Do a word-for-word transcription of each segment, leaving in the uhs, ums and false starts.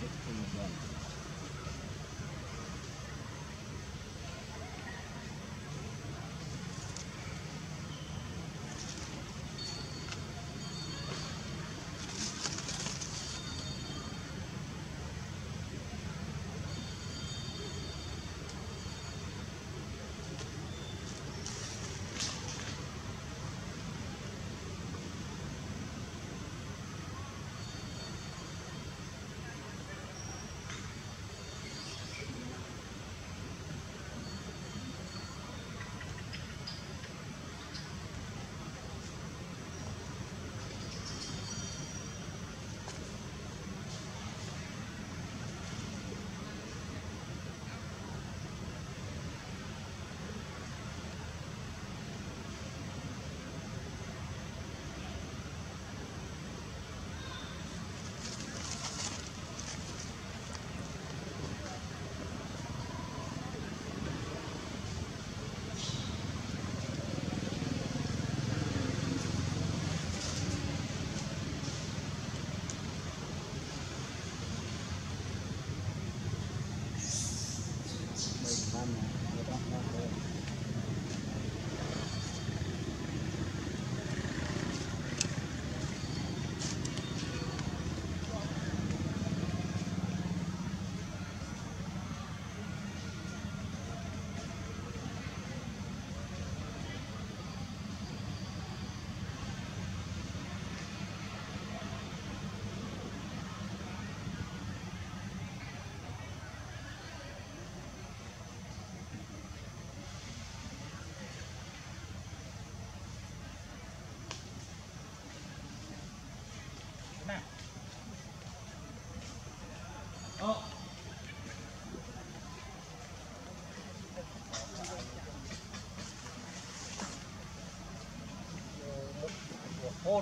hôn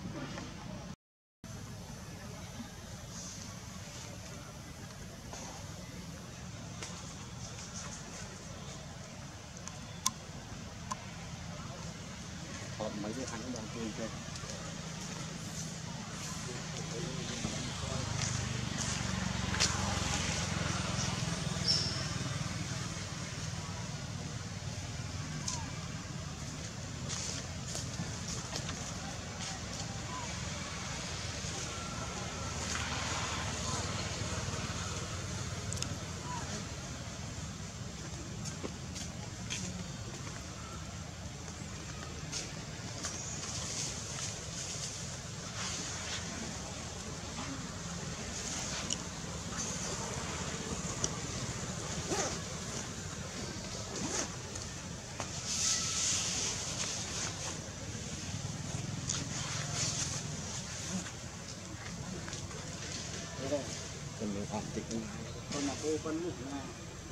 còn mấy cái anh đang chơi chơi con mình hoàn tịch con là cô con lúc nào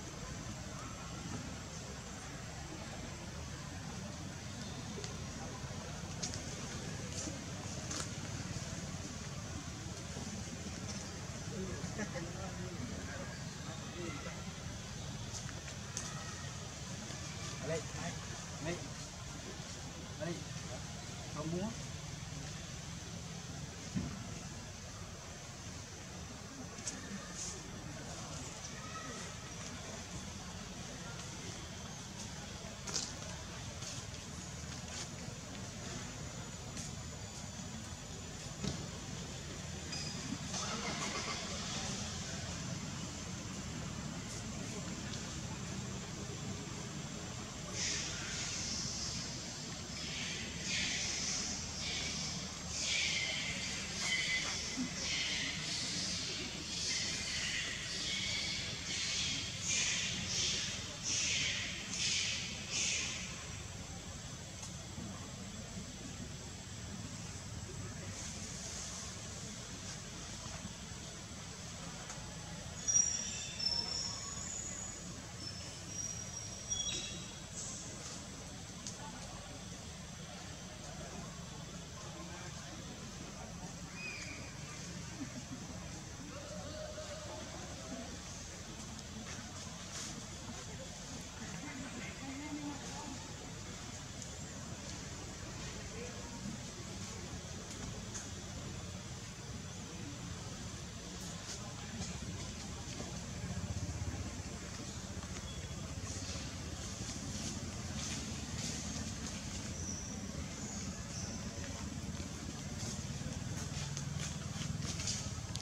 đây đây đây không múa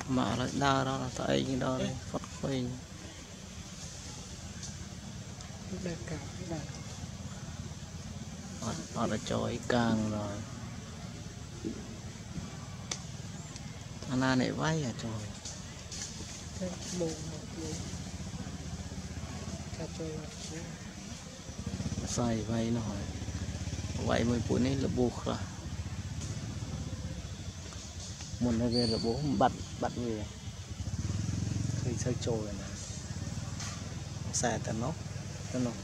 mà lại đa đó là tại như đó đây phát huy họ, họ đã chọi càng rồi anh à này vay à trời xài vay nó hỏi vay mấy bữa này là buộc rồi muốn nói về là bố bắt bắt về thì sao trôi này xài tao nó tao nó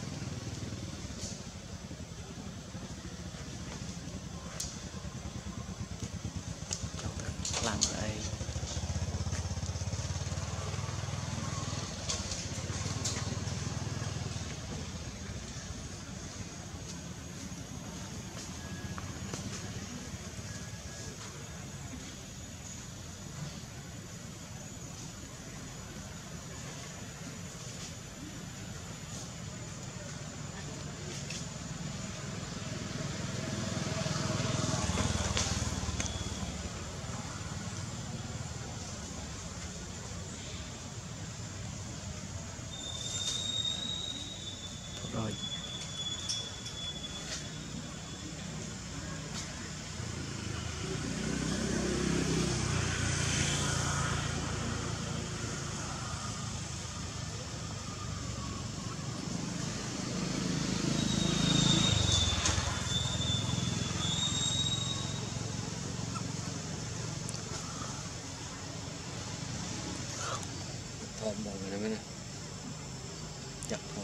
làm đây rồi thơm đầu này mới nè chặt thôi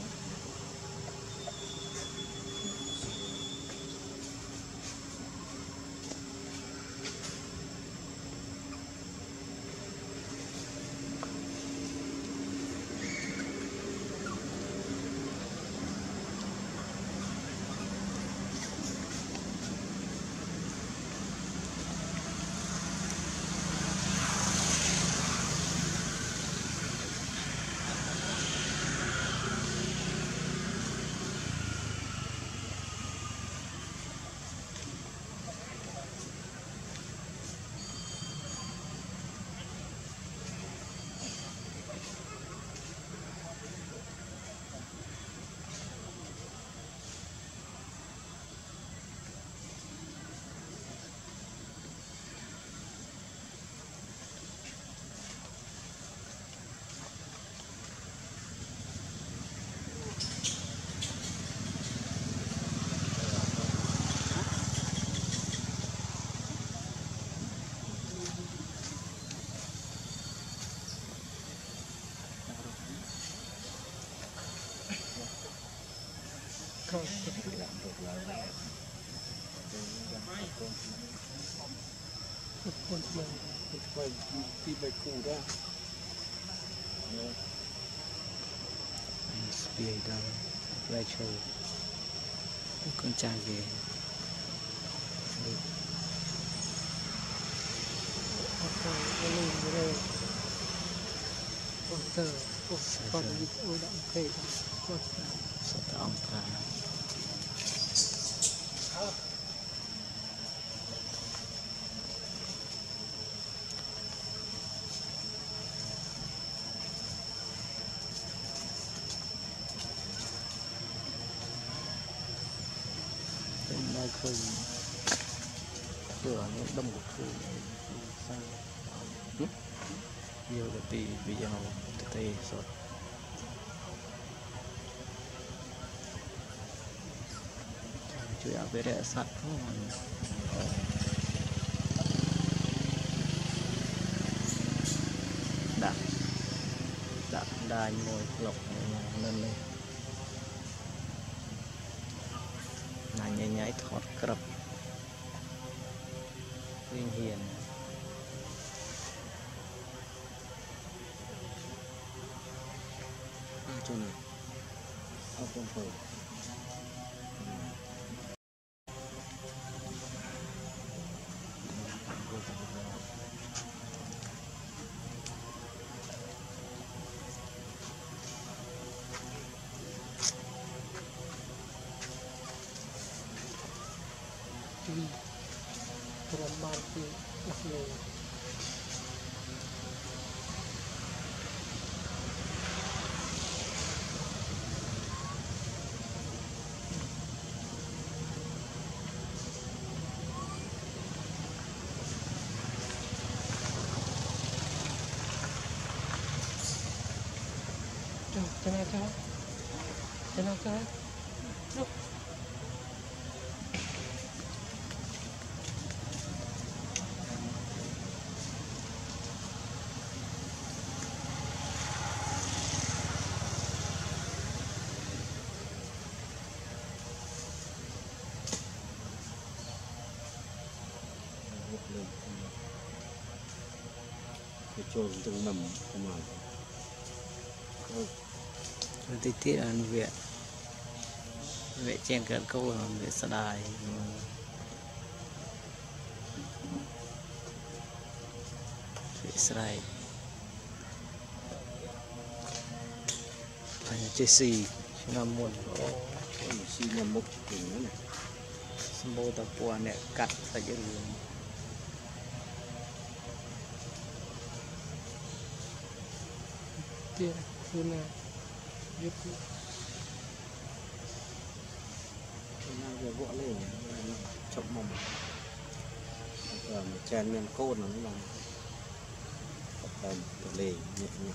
không làm được là này con chơi con đi bài cù ra spider down Rachel con trai về con tờ con đi ôi đã ok con sợ ta ông ta đây khơi cửa nó đông một thứ sang nhiều là tì bây giờ tê sốtជួយអភិរក្សសត្វផងដាក់ដាក់ដាញមួយក្លុកនៅនេះណាញញ៉ៃថតក្រឹបវិញហ៊ានជួយអរគុណពើประมาณที่นักเลง cho nó cho cho nó cho cái trồn từng nằm không mà tí tí là việc vệ chen cận câu là vệ sa đài vệ sa đài phải chơi xì chứ làm muôn xì nằm một chừng nữa này mô tập qua nè cắt phải chứ tiền luôn nè giúp nó vừa vỗ lên chậm mỏng một chén miếng côn nó làm tầm từ lề nhẹ nhẹ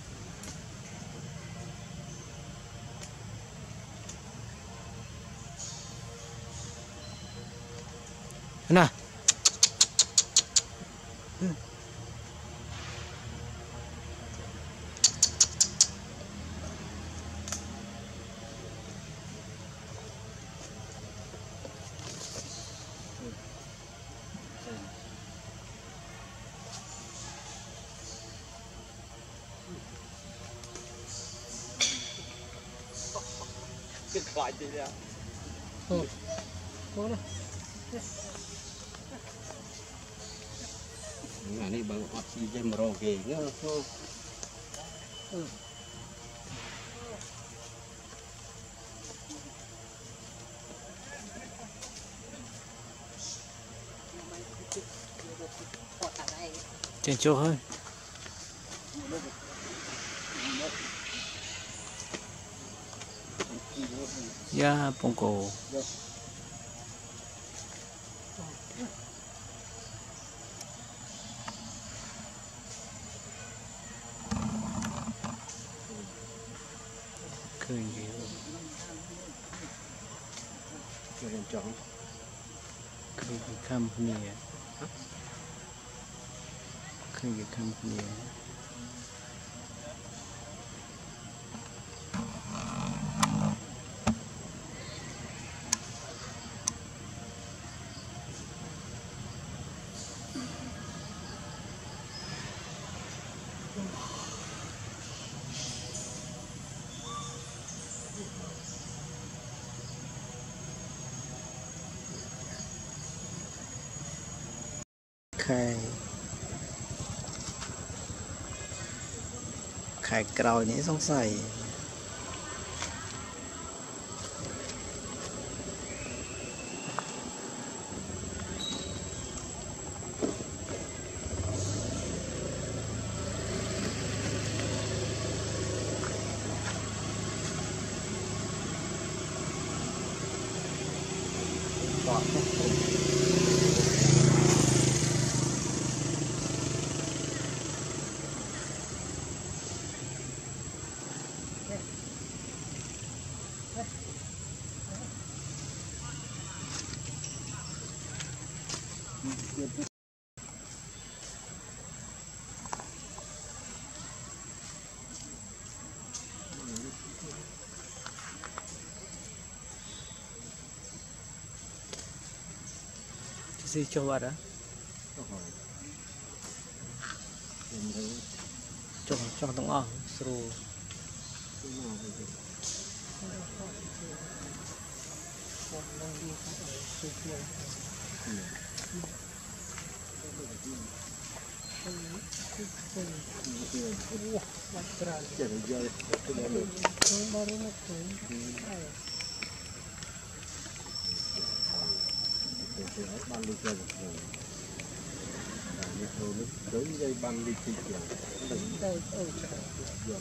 nè cái khoai gì ra ừ có này ngày này bằng oxy rồi kì nữa thôi ừ trên chỗ hơi ya bông cổ khơi gì rồi chọn khơi gì cam nè khơi gì cam nè khai khai cào những sông sài gì cho bạn đó cho cho tông ở rồi ban đi chơi rồi nhiệt độ nó đối với ban đi chơi rồi đây ở giờ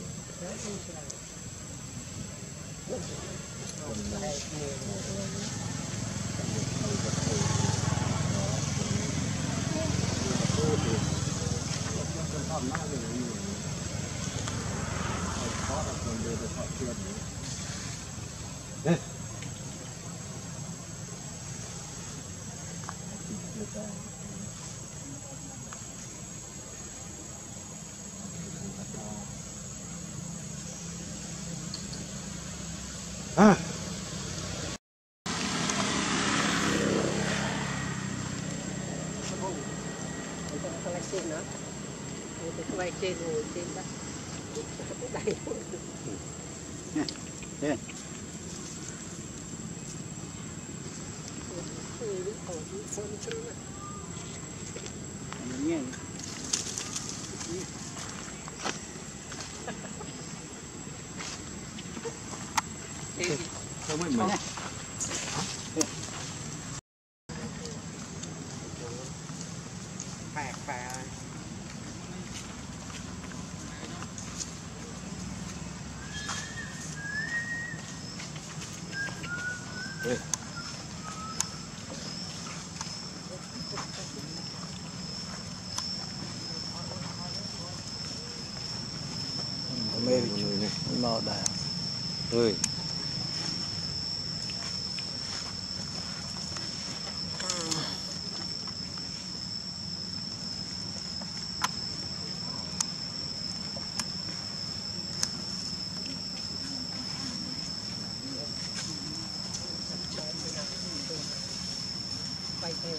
có là còn đưa được họ chưa nữa. Đây. À. Cái trên nữa, cái quay trên ngồi trên đó, đầy. Đây. Nghe. Sao mới mở? Phạt phạt. Đây. Mê màu đà. Ơi. Quay theo.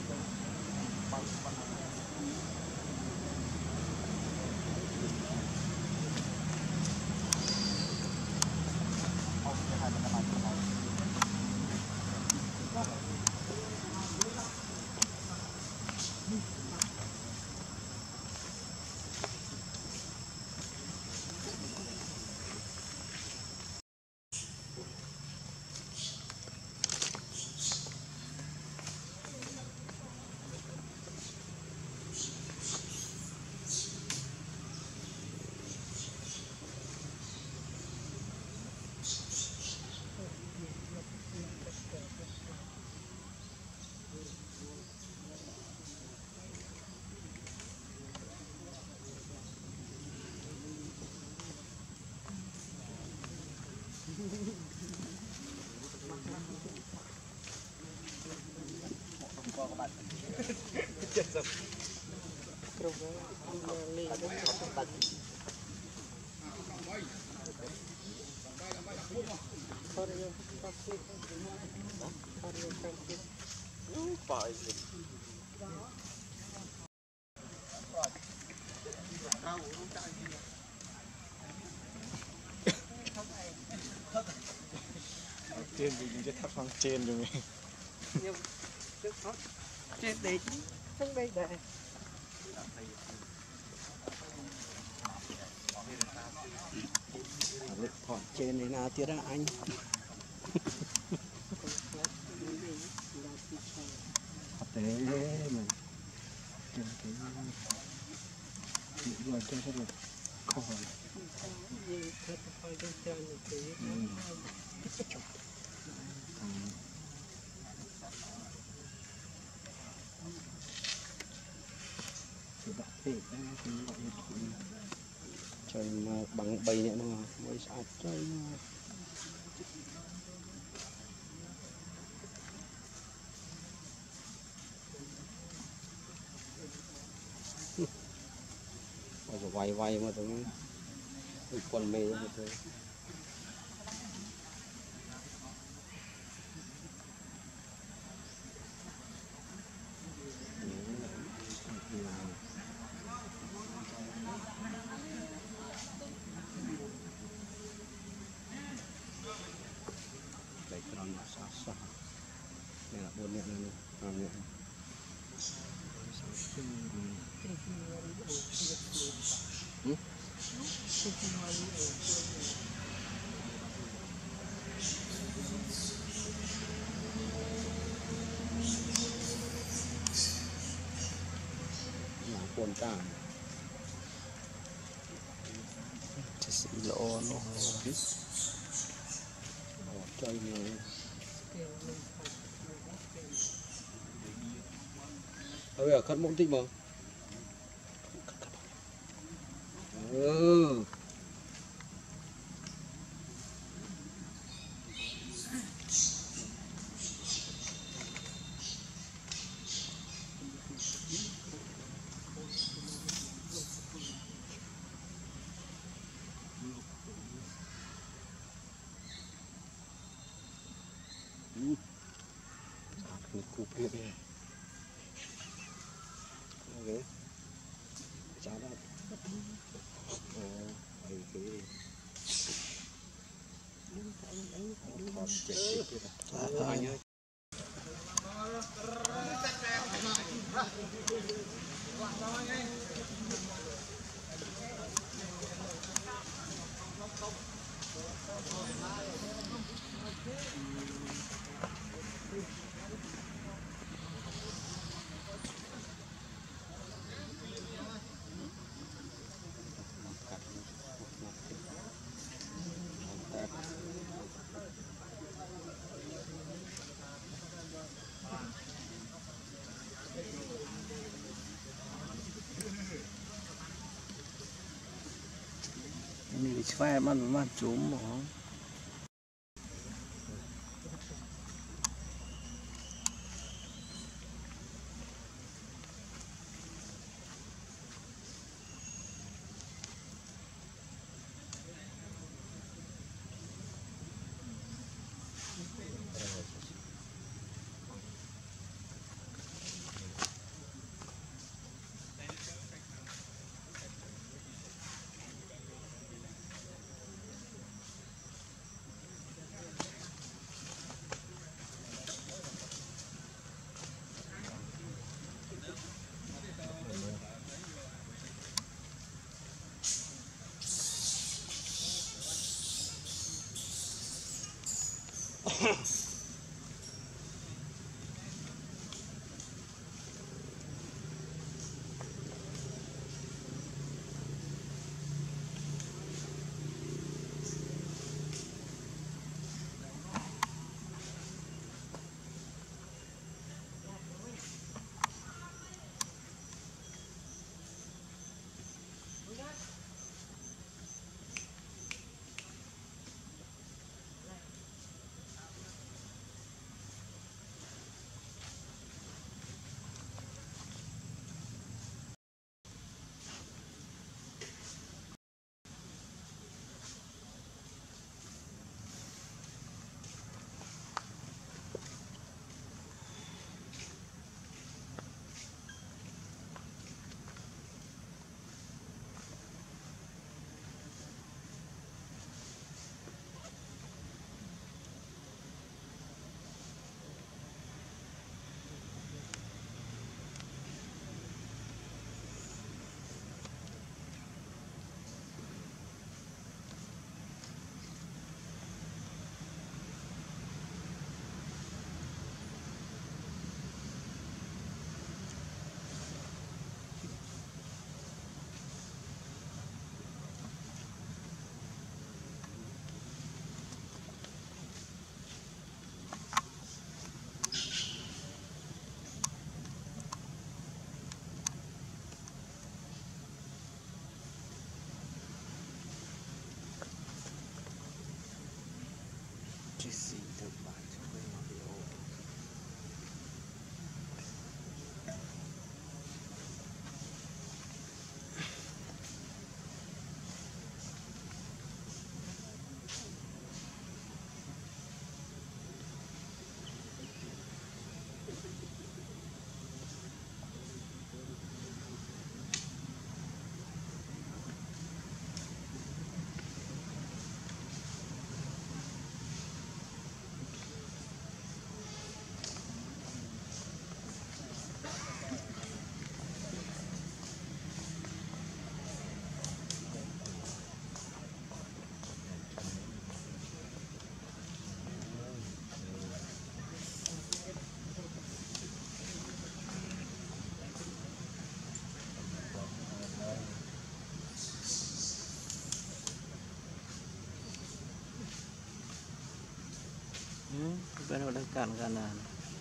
trên thì mình sẽ thắt sang trên rồi mình nhưng trên đây trong đây đây thọn trên này nào tiết ra anh thế mình trên cái những người trên sẽ được khỏi thì đặt thế thì gọi là trời mà bằng bầy nữa mà mới sạch trời mà rồi vay vay mà tụi nó quần mê như thế lấy con nó xa xa đây là bốn miệng này năm miệng ừ? Quần cả chỉ xí lỗ nó chơi nhiều bây giờ cắt mông tích mà ừ Ini kupir ya. Oke. Cara. Oh, oke. Hanya ini supaya man-man cuma Bên udah kan kanan.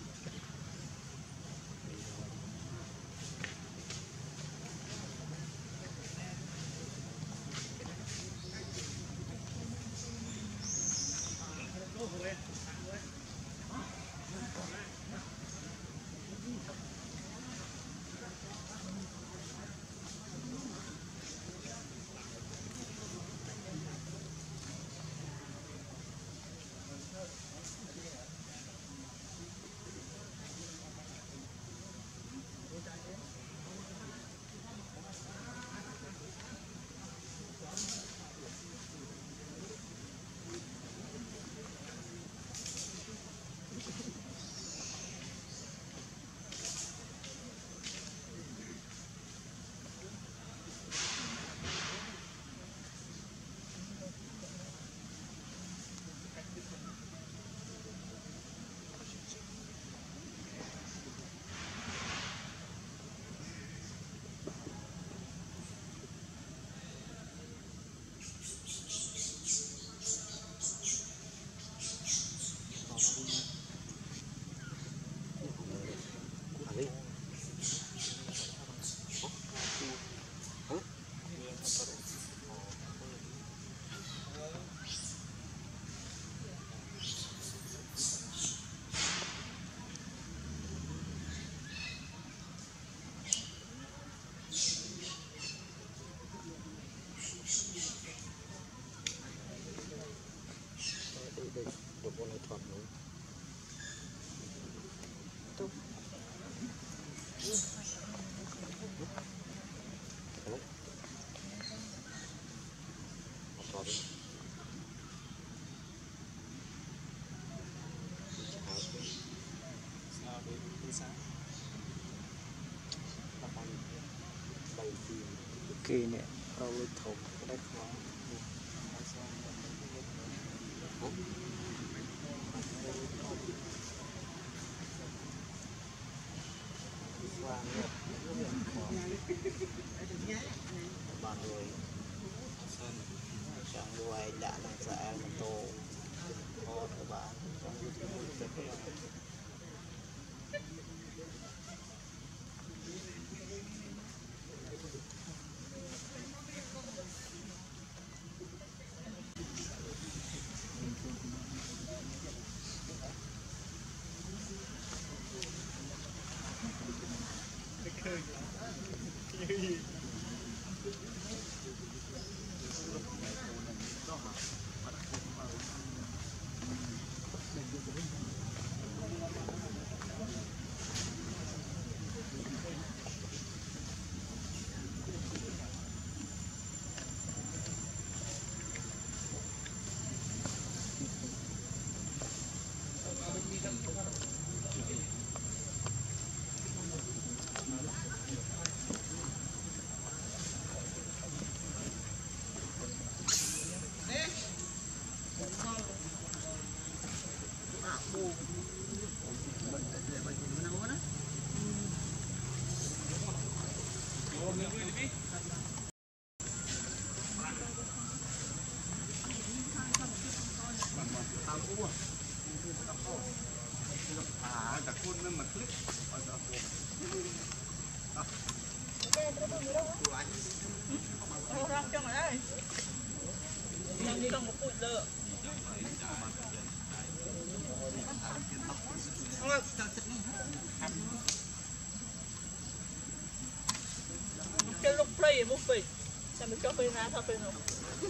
Kỳ nè, rau lưỡi thùng đất khó. bạn rồi chẳng nuôi đã làm sao mà tô có các bạn trong cái môi trường cái lúc play một phê, sao mình cho phê nào sao phê nào?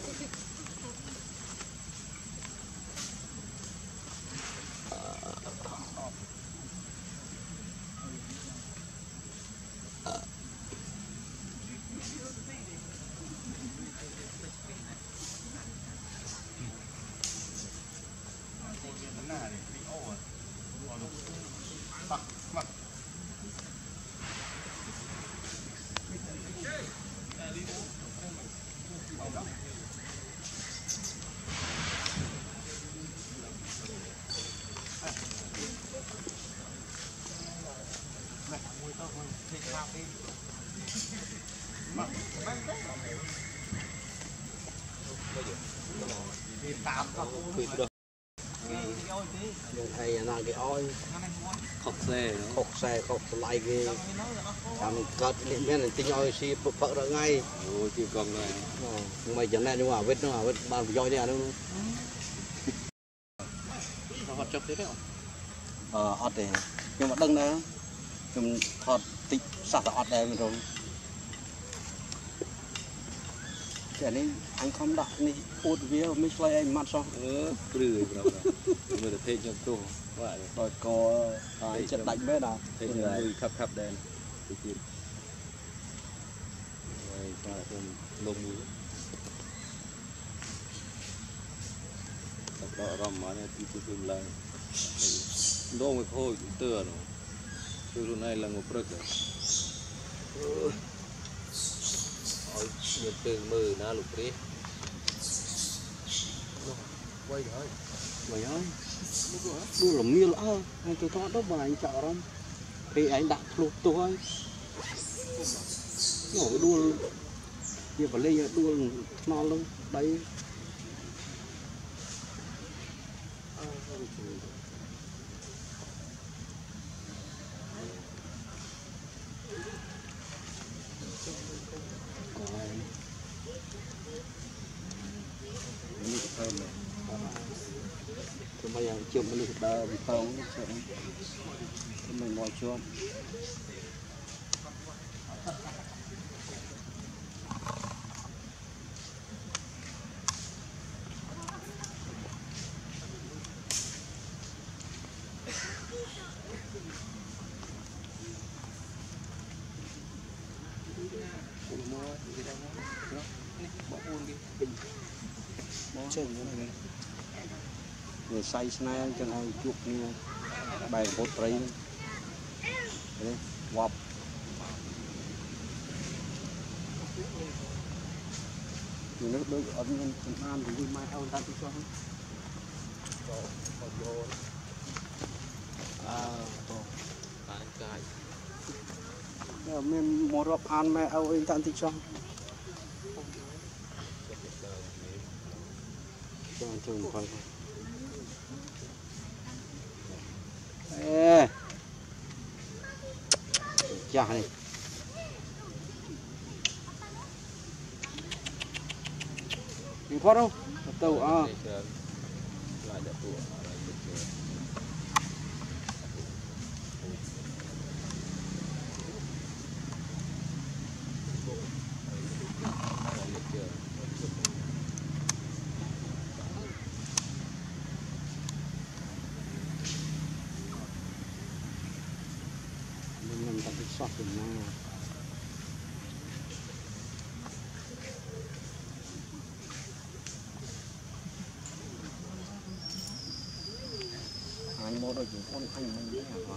thầy là cái oi khóc xe khóc xe khóc lại cái làm cất điện bên này tinh oi xì phở ra ngay ôi chưa còn này mày chẳng này nhưng mà vết nó vết bàn doi này đâu nó hot chọc thế đấy ờ hot đấy nhưng mà đằng đó chúng hot tích sạt hot đây mình rồi cái này anh không đặt này út vía mới xoay anh mặt sao ừ bự rồi người được thêm trong tủ vậy rồi có cái trận đánh bên nào thêm người khắp khắp đèn tự nhiên rồi sao thêm lông mũi tập đọ rầm mà này thì tôi tìm lại đô một hồi tựa rồi từ lúc này là một bậc rồi ôi nhiều từ mười na lục đi quay thôi quay thôi đua là miêu lỡ anh tôi thoát đó mà anh chợ không thì anh đặt lục tôi nổi đua giờ phải lấy đua non luôn đây bây giờ chụp mình được đờ bị không mình ngồi chụp người say snai cho nó chuột như bài bột tray đấy wop thì nước đôi ấn nhân Việt Nam thì đi mai ao ta đi cho à to cái mình một rộp ăn mẹ ao anh tặng tích cho cho chừng coi ê chả này mình thoát không tàu à mình tập sọt từ nào anh mua được những con anh mình đấy hả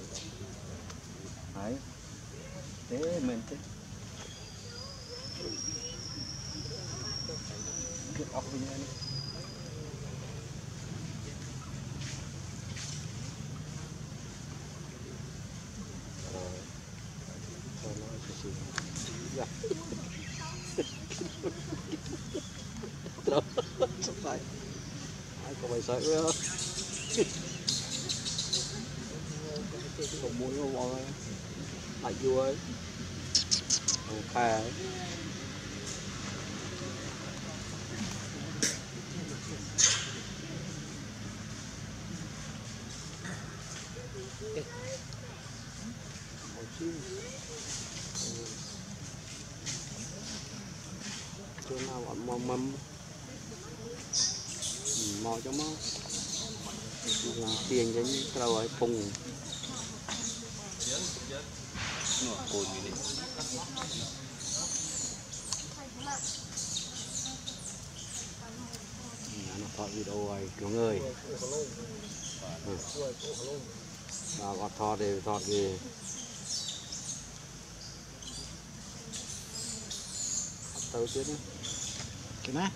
đấy thế mình thế cái ốc bên này Terus selesai. Aku bisa ya. Không muốn đâu mọi người. Lại vui. Ok. Chỗ nào bọn mò mâm mò cho mò tiền cho những trâu ở phùng nó thọ video rồi mọi người và có thọ để thọ gì tao chết nữa cái này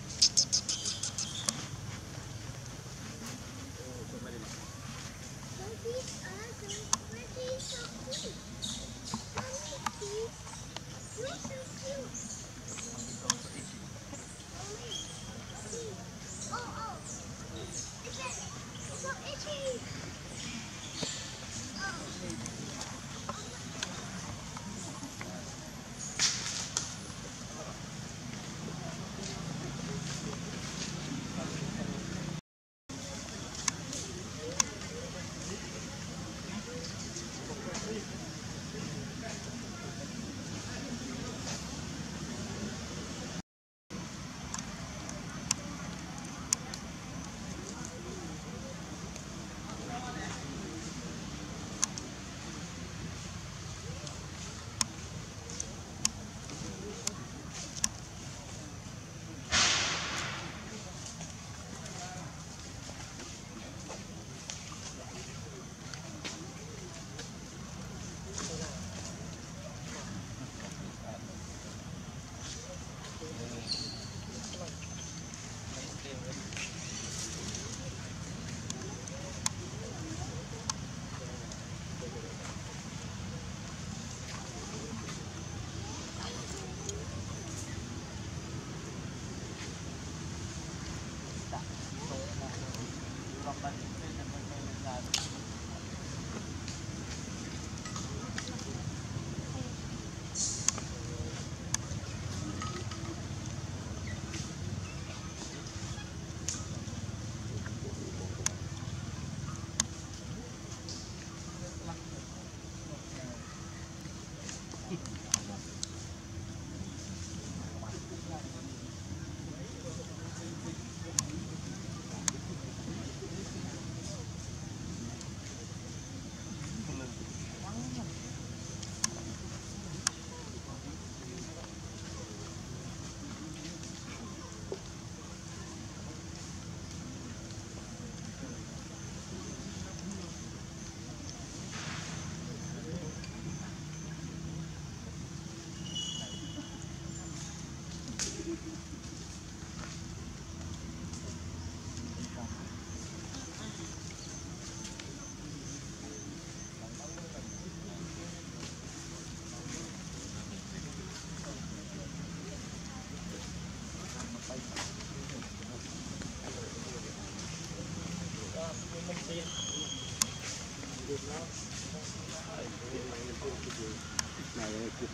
này mới cụm